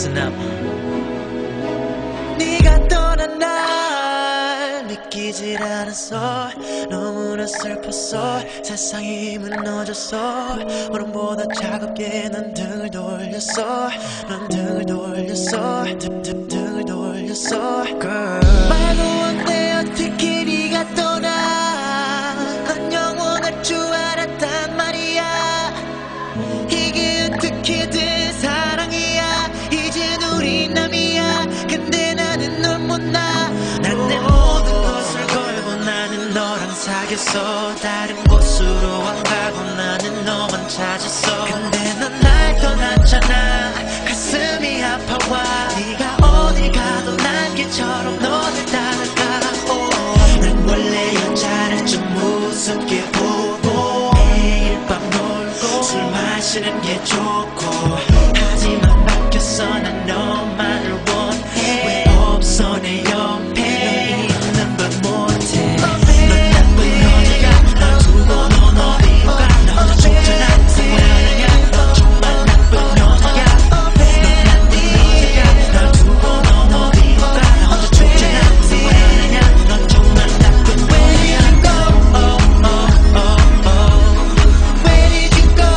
Listen up. 네가 떠난 날 믿기질 않았어. 너무나 슬펐어. 세상이 무너졌어. 오름보다 차갑게 넌 등을 돌렸어. 넌 등을 돌렸어. 등을 돌렸어. Girl, 말도 안 돼. 어떻게 네가 떠나. 넌 영원할 줄 알았단 말이야. 이게 어떻게 된 사랑이야. 이젠 우리 남이야. 근데 나는 널 못 나. 난 내 모든 것을 걸고 나는 너랑 사귀었어. 다른 곳으로 안 가고 나는 너만 찾았어. 근데 넌 날 떠났잖아. 가슴이 아파와. 네가 어딜 가도 난 개처럼 너를 따라가. 난 원래 여자를 좀 무섭게 보고 매일 밤 놀고 술 마시는 게 좋고. 하지만 바뀌었어. 난 너만을 원해. 왜 없어 내 옆에 있는 걸 못해. 넌 나쁜 여자야. 널 두고 넌 어디로 가. 너 혼자 죽잖아. 생활하냐. 넌 정말 나쁜 여자야. 넌 나쁜 여자야. 널 두고 넌 어디로 가. 너 혼자 죽잖아. 생활하냐. 넌 정말 나쁜 여자야. Where did you go?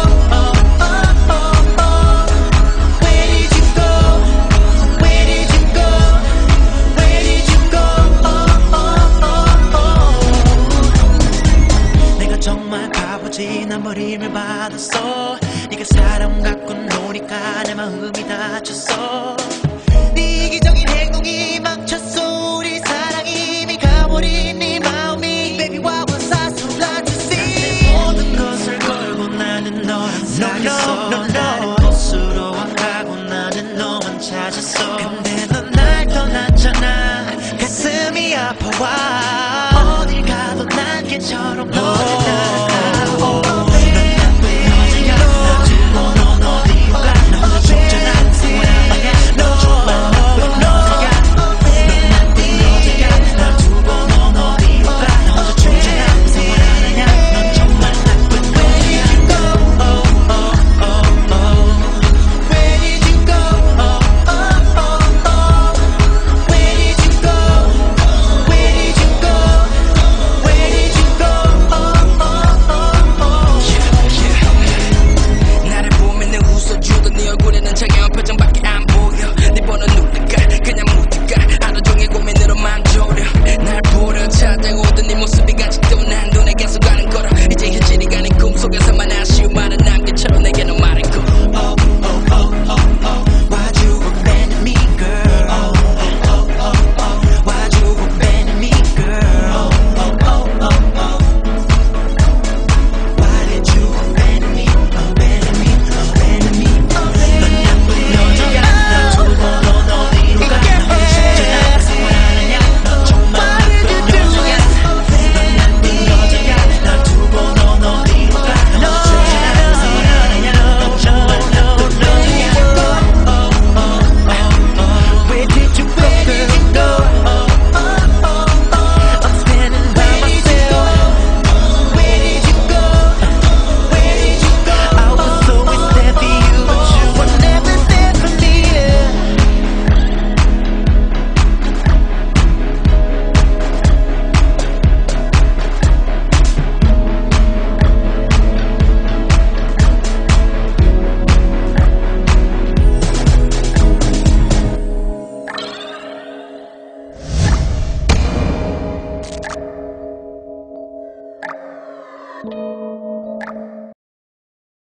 Where did you go? Where did you go? Where did you go? 내가 정말 바보지. 난 버림을 받았어. 네가 사람 갖고 노니까 내 마음이 다쳤어. 네 이기적인 행동이 망쳤어. 우리 사랑이 이미 가버린 네 마음이. Baby why was I so blind to see. 내 모든 것을 걸고 나는 너랑 사귀었어. 다른 곳으로 안 가고 나는 너만 찾았어. 근데 넌 날 떠났잖아. 가슴이 아파와. 어딜 가도 난 개처럼